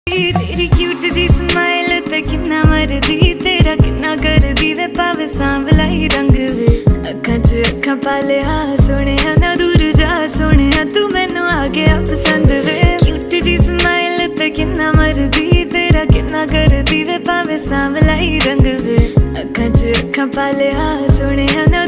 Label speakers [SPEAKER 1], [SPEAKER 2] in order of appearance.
[SPEAKER 1] तेरी क्यूट जी स्माइल ते किन्ना मरदी तेरा किन्ना करदी वे पावे सांवला ही रंग वे अखां च अखां पाले सोने ना दूर जा सोने तू मैनू आ गया पसंद वे क्यूट जी स्माइल ते किन्ना मरदी तेरा किन्ना करदी वे पावे सांवला ही रंग वे अखां च अखां पाले सोने ना